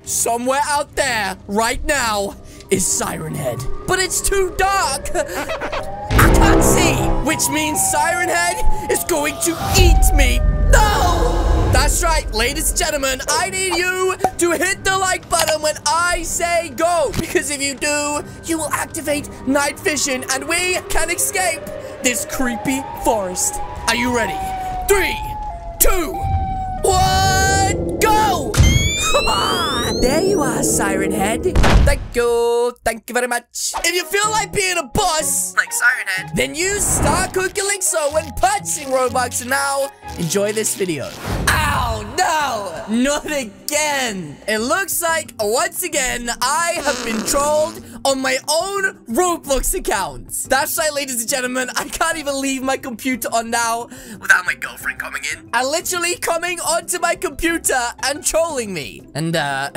somewhere out there, right now, is Siren Head. But it's too dark. I can't see, which means Siren Head is going to eat me. No! That's right, ladies and gentlemen, I need you to hit the like button when I say go. Because if you do, you will activate night vision and we can escape this creepy forest. Are you ready? 3, 2, 1, go! There you are, Siren Head. Thank you. Thank you very much. If you feel like being a boss, like Siren Head, then use Star Calixo when punching Roblox. And now, enjoy this video. Ow, no, not again. It looks like, once again, I have been trolled on my own Roblox account. That's right, ladies and gentlemen. I can't even leave my computer on now without my girlfriend coming in and literally coming onto my computer and trolling me. And,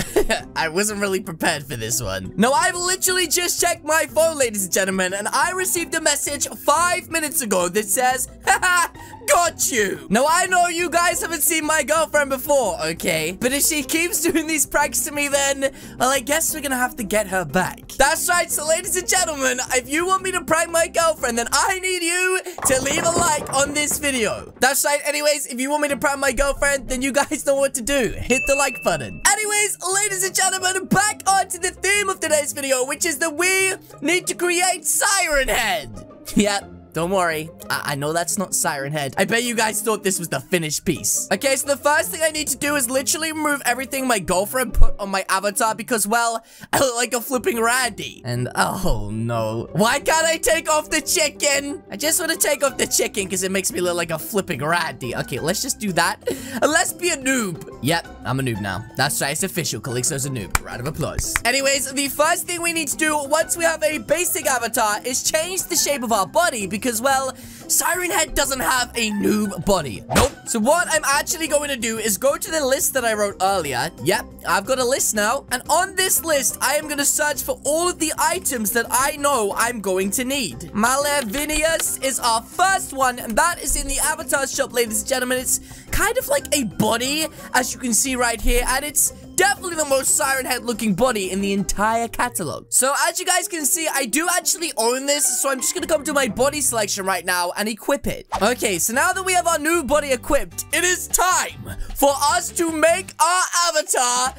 I wasn't really prepared for this one. No, I've literally just checked my phone, ladies and gentlemen, and I received a message 5 minutes ago that says, haha, got you. Now, I know you guys haven't seen my girlfriend before, okay? But if she keeps doing these pranks to me, then, well, I guess we're gonna have to get her back. That's right, so ladies and gentlemen, if you want me to prank my girlfriend, then I need you to leave a like on this video. That's right, anyways, if you want me to prank my girlfriend, then you guys know what to do. Hit the like button. Anyways, ladies and gentlemen, back onto the theme of today's video, which is that we need to create Siren Head. Yep. Don't worry, I know that's not Siren Head. I bet you guys thought this was the finished piece. Okay, so the first thing I need to do is literally remove everything my girlfriend put on my avatar because, well, I look like a flipping rarity. And, oh no. Why can't I take off the chicken? I just want to take off the chicken because it makes me look like a flipping rarity. Okay, let's just do that. And let's be a noob. Yep, I'm a noob now. That's right, it's official. Calixo's a noob. Round of applause. Anyways, the first thing we need to do once we have a basic avatar is change the shape of our body because, well, Siren Head doesn't have a noob body. Nope. So what I'm actually going to do is go to the list that I wrote earlier. Yep, I've got a list now. And on this list, I am going to search for all of the items that I know I'm going to need. Malevinius is our first one, and that is in the avatar shop, ladies and gentlemen. It's kind of like a body, as you can see right here, and it's definitely the most Siren Head looking body in the entire catalog. So as you guys can see, I do actually own this, so I'm just gonna come to my body selection right now and equip it. Okay, so now that we have our new body equipped, it is time for us to make our avatar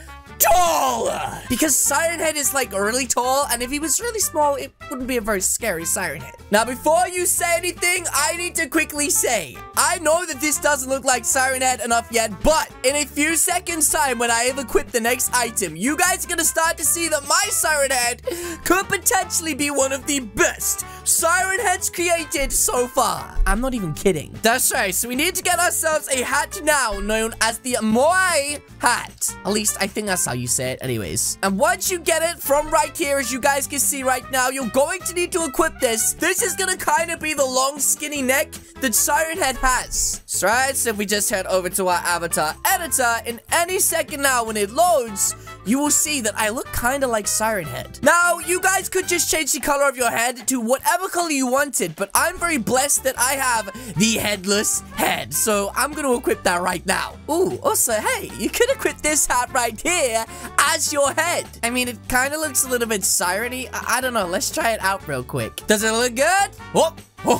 taller. Because Siren Head is like really tall, and if he was really small, it wouldn't be a very scary Siren Head. Now, before you say anything, I need to quickly say, I know that this doesn't look like Siren Head enough yet, but in a few seconds time when I have equipped the next item, you guys are gonna start to see that my Siren Head could potentially be one of the best Siren Heads created so far. I'm not even kidding. That's right, so we need to get ourselves a hat now known as the Moai hat. At least I think that's how you say it anyways. And once you get it from right here, as you guys can see right now, you're going to need to equip this. This is gonna kind of be the long skinny neck that Siren Head has. So right, so if we just head over to our avatar editor, in any second now when it loads, you will see that I look kind of like Siren Head. Now, you guys could just change the color of your head to whatever color you wanted, but I'm very blessed that I have the headless head, so I'm going to equip that right now. Ooh, also, hey, you could equip this hat right here as your head. I mean, it kind of looks a little bit siren-y. I don't know, let's try it out real quick. Does it look good? Oh,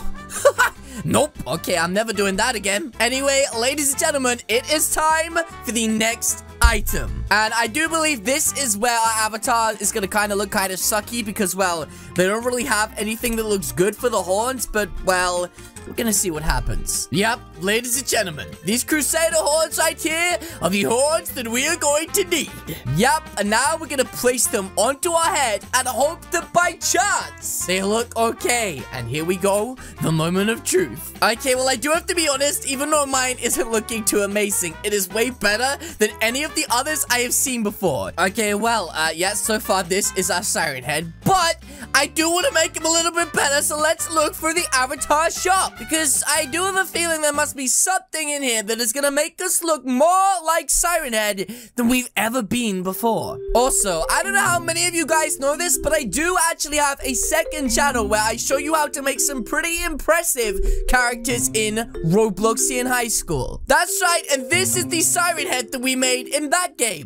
oh. Nope. Okay, I'm never doing that again. Anyway, ladies and gentlemen, it is time for the next item. And I do believe this is where our avatar is going to kind of look kind of sucky because, well, they don't really have anything that looks good for the horns, but, well, we're gonna see what happens. Yep, ladies and gentlemen, these Crusader horns right here are the horns that we are going to need. Yep, and now we're gonna place them onto our head and hope that by chance they look okay. And here we go, the moment of truth. Okay, well, I do have to be honest, even though mine isn't looking too amazing, it is way better than any of the others I have seen before. Okay, well, yeah, so far this is our Siren Head, but I do want to make him a little bit better, so let's look for the avatar shop. Because I do have a feeling there must be something in here that is going to make us look more like Siren Head than we've ever been before. Also, I don't know how many of you guys know this, but I do actually have a second channel where I show you how to make some pretty impressive characters in Roblox in high school. That's right, and this is the Siren Head that we made in that game.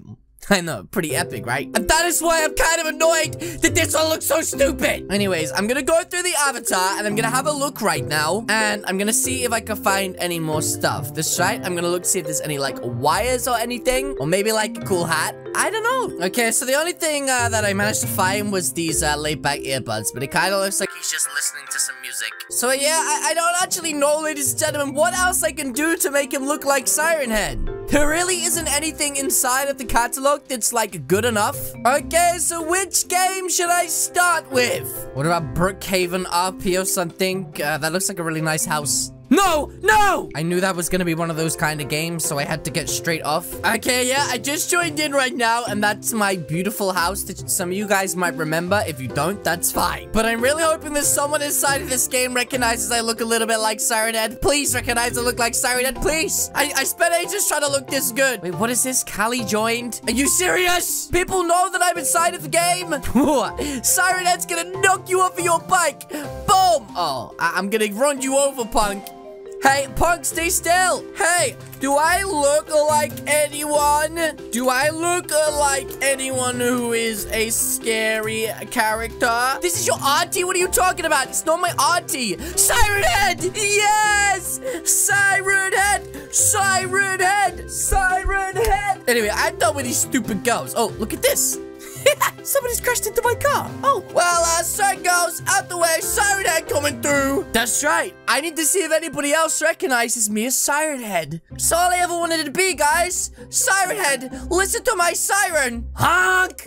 I know, pretty epic, right? And that is why I'm kind of annoyed that this one looks so stupid. Anyways, I'm gonna go through the avatar, and I'm gonna have a look right now, and I'm gonna see if I can find any more stuff. This right? I'm gonna look to see if there's any, like, wires or anything, or maybe, like, a cool hat. I don't know. Okay, so the only thing that I managed to find was these laid-back earbuds, but it kind of looks like he's just listening to some music. So yeah, I don't actually know, ladies and gentlemen, what else I can do to make him look like Sirenhead. There really isn't anything inside of the catalog that's, like, good enough. Okay, so which game should I start with? What about Brookhaven RP or something? That looks like a really nice house. No! No! I knew that was gonna be one of those kind of games, so I had to get straight off. Okay, yeah, I just joined in right now, and that's my beautiful house that some of you guys might remember. If you don't, that's fine. But I'm really hoping that someone inside of this game recognizes I look a little bit like Sirenhead. Please recognize I look like Sirenhead, please. I spent ages trying to look this good. Wait, what is this? Callie joined? Are you serious? People know that I'm inside of the game? Sirenhead's gonna knock you off of your bike. Boom! Oh, I'm gonna run you over, punk. Hey, punk, stay still. Hey, do I look like anyone? Do I look like anyone who is a scary character? This is your auntie? What are you talking about? It's not my auntie. Sirenhead! Yes! Sirenhead! Sirenhead! Sirenhead! Anyway, I'm done with these stupid girls. Oh, look at this. Somebody's crashed into my car. Oh, well, sorry, girls. Out the way. Sirenhead coming through. That's right. I need to see if anybody else recognizes me as Sirenhead. That's all I ever wanted to be, guys. Sirenhead, listen to my siren. Honk!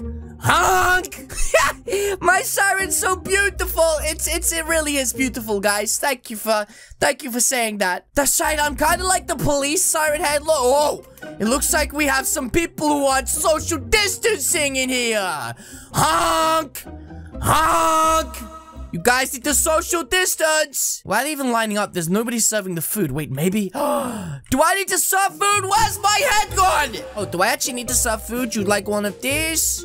Honk! My siren's so beautiful. It really is beautiful, guys. Thank you for saying that. That's right. I'm kind of like the police, Sirenhead. Look, oh, it looks like we have some people who want social distancing in here. Honk! Honk! You guys need to social distance. Why are they even lining up? There's nobody serving the food. Wait, maybe? Do I need to serve food? Where's my head gone? Oh, do I actually need to serve food? You'd like one of these?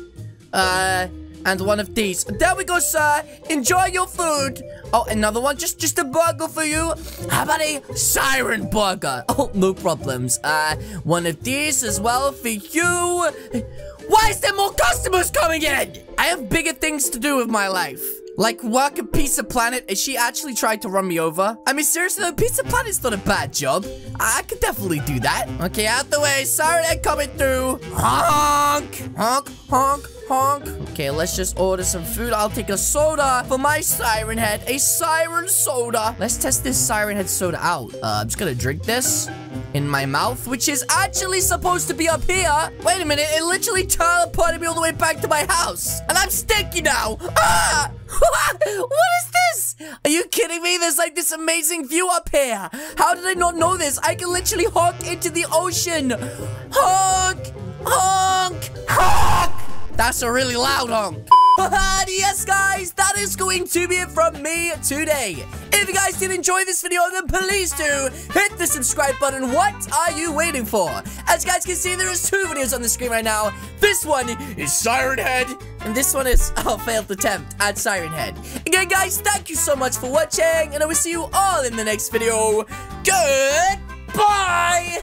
And one of these. There we go, sir. Enjoy your food. Oh, another one. Just a burger for you. How about a siren burger? Oh, no problems. One of these as well for you. Why is there more customers coming in? I have bigger things to do with my life. Like work at Pizza Planet. Is she actually tried to run me over? I mean, seriously though, Pizza Planet's not a bad job. I could definitely do that. Okay, out the way. Sirenhead coming through. Honk! Honk, honk, honk. Okay, let's just order some food. I'll take a soda for my Sirenhead. A siren soda. Let's test this Sirenhead soda out. I'm just gonna drink this in my mouth, which is actually supposed to be up here. Wait a minute, it literally teleported me all the way back to my house. And I'm stinky now. Ah! What is this? Are you kidding me? There's like this amazing view up here. How did I not know this? I can literally honk into the ocean. Honk! Honk! Honk! That's a really loud honk. And yes, guys, that is going to be it from me today. If you guys did enjoy this video, then please do hit the subscribe button. What are you waiting for? As you guys can see, there is 2 videos on the screen right now. This one is Sirenhead, and this one is, failed attempt at Sirenhead. Again, guys, thank you so much for watching, and I will see you all in the next video. Goodbye!